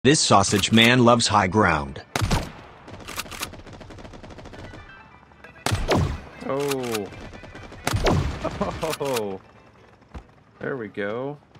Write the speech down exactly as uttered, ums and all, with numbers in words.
This sausage man loves high ground. Oh. Oh. There we go.